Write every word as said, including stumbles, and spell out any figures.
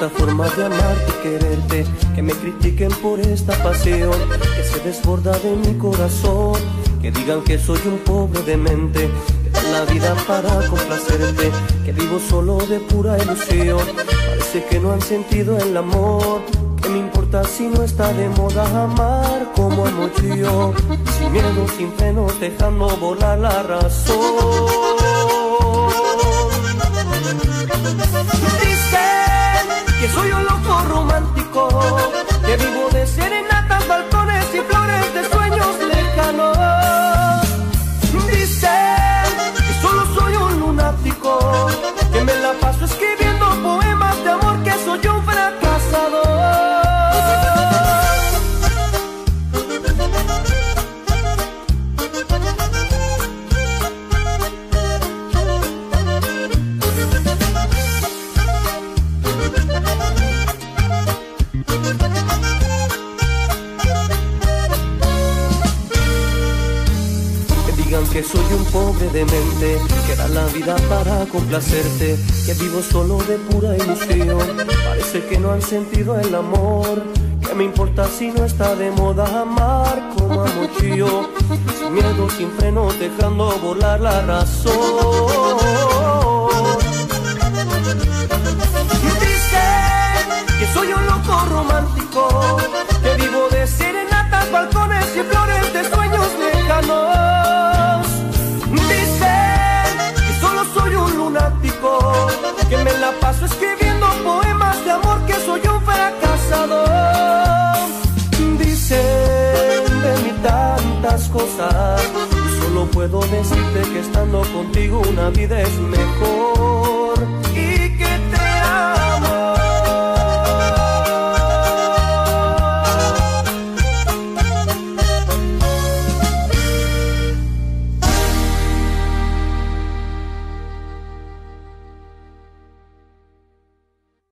esta forma de amarte y quererte, que me critiquen por esta pasión que se desborda de mi corazón, que digan que soy un pobre demente, que da la vida para complacerte, que vivo solo de pura ilusión. Parece que no han sentido el amor. ¿Qué me importa si no está de moda amar como amo yo? Sin miedo, sin frenos, dejando volar la razón. Dicen que soy un loco romántico, que vivo de serenatas, balcones y flores de sueños lejanos. Dicen que solo soy un lunático, que me la paso escribiendo poemas de amor, que soy un fracasado. Que soy un pobre demente, que da la vida para complacerte, que vivo solo de pura ilusión. Parece que no han sentido el amor. ¿Qué me importa si no está de moda amar como amo yo? Sin miedo, sin frenos, dejando volar la razón. Dicen que soy un loco romántico, que vivo de serenatas, balcones y flores de sueños lejanos. Soy un lunático, que me la paso escribiendo poemas de amor, que soy un fracasado. Dicen de mí tantas cosas, y solo puedo decirte que estando contigo una vida es mejor.